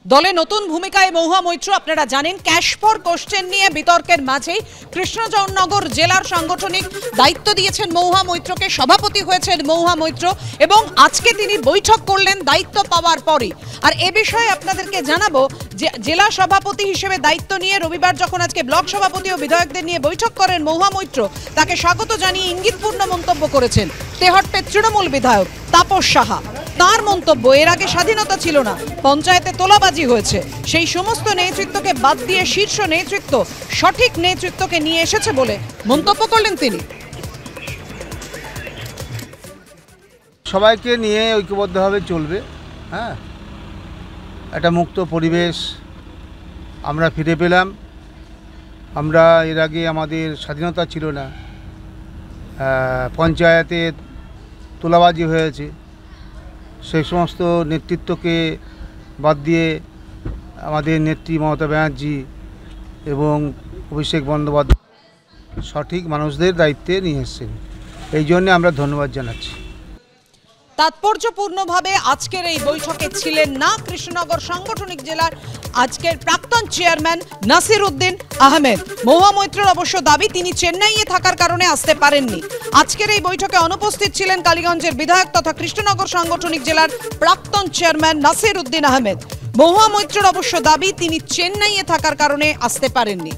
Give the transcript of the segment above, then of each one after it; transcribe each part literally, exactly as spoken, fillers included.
দলে নতুন ভূমিকায় মহুয়া মৈত্র। আপনারা জানেন ক্যাশ ফর কোশ্চেন নিয়ে বিতর্কের মাঝেই কৃষ্ণনগর জেলার সাংগঠনিক দায়িত্ব দিয়েছেন মহুয়া মৈত্রকে। সভাপতি হয়েছেন মহুয়া মৈত্র এবং আজকে তিনি বৈঠক করলেন দায়িত্ব পাওয়ার পরে। আর এ বিষয়ে আপনাদেরকে জানাবো যে জেলা সভাপতি হিসেবে দায়িত্ব নিয়ে রবিবার যখন আজকে ব্লক সভাপতি ও বিধায়কদের নিয়ে বৈঠক করেন মহুয়া মৈত্র, তাকে স্বাগত জানিয়ে ইঙ্গিতপূর্ণ মন্তব্য করেছেন তেহট্টের তৃণমূল বিধায়ক তাপস সাহা। তার মন্তব্য, এর আগে স্বাধীনতা ছিল না, পঞ্চায়েতে তোলাবাজি হয়েছে, সেই সমস্ত নেতৃত্বকে বাদ দিয়ে শীর্ষ নেতৃত্ব সঠিক নেতৃত্বকে নিয়ে এসেছে বলে মন্তব্য করলেন তিনি। সবাইকে নিয়ে ঐক্যবদ্ধভাবে চলবে। হ্যাঁ, একটা মুক্ত পরিবেশ আমরা ফিরে পেলাম। আমরা এর আগে আমাদের স্বাধীনতা ছিল না, পঞ্চায়েতে তোলাবাজি হয়েছে, সেই সমস্ত নেতৃত্বকে বাদ দিয়ে আমাদের নেত্রী মমতা ব্যানার্জি এবং অভিষেক বন্দ্যোপাধ্যায় সঠিক মানুষদের দায়িত্বে নিয়ে এসেছেন। এই জন্য আমরা ধন্যবাদ জানাচ্ছি। তাৎপর্যপূর্ণভাবে আজকের এই বৈঠকে ছিলেন না কৃষ্ণনগর সাংগঠনিক জেলার আজকের প্রাক্তন চেয়ারম্যান নাসির উদ্দিন আহমেদ। মহুয়া মৈত্রের অবশ্য দাবি তিনি চেন্নাইয়ে থাকার কারণে আসতে পারেননি। আজকের এই বৈঠকে অনুপস্থিত ছিলেন কালীগঞ্জের বিধায়ক তথা কৃষ্ণনগর সাংগঠনিক জেলার প্রাক্তন চেয়ারম্যান নাসির উদ্দিন আহমেদ। মহুয়া মৈত্রের অবশ্য দাবি তিনি চেন্নাইয়ে থাকার কারণে আসতে পারেননি।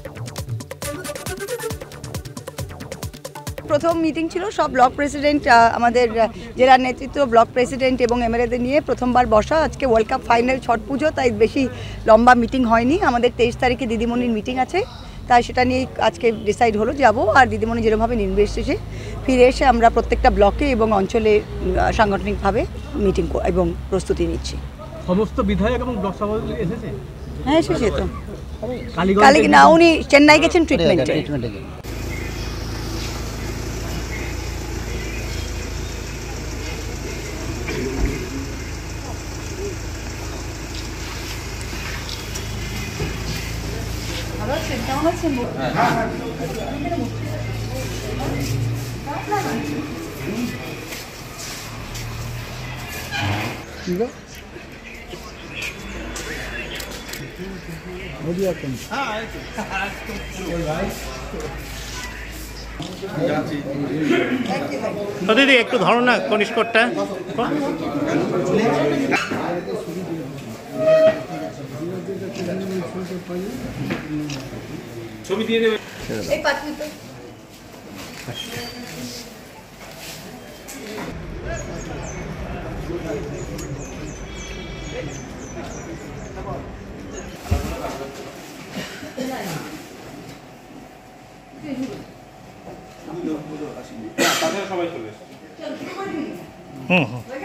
প্রথম মিটিং ছিল সব ব্লক প্রেসিডেন্ট, আমাদের জেলার নেতৃত্ব, ব্লক প্রেসিডেন্ট এবং এমএলএদের নিয়ে প্রথমবার বসা। আজকে ওয়ার্ল্ড কাপ ফাইনাল, ছট পুজো, তাই বেশি লম্বা মিটিং হয়নি। আমাদের তেইশ তারিখে দিদিমণির মিটিং আছে, তাই সেটা নিয়ে আজকে ডিসাইড হলো যাবো। আর দিদিমণি যেরকমভাবে নির্দেশ এসেছে ফিরে এসে আমরা প্রত্যেকটা ব্লকে এবং অঞ্চলে সাংগঠনিকভাবে মিটিং এবং প্রস্তুতি নিচ্ছি। সমস্ত বিধায়ক এবং ব্লক সভাপতি এসেছে? হ্যাঁ, এসেছে তো। কালী না, উনি চেন্নাই গেছেন ট্রিটমেন্টে। কেমন আছেন? দিদি একটু ধরো না কনিষ্কটা। ছবি দিয়ে দেবে। এই পাঠিয়ে তো সবাই চলে এসেছে। হুম হুম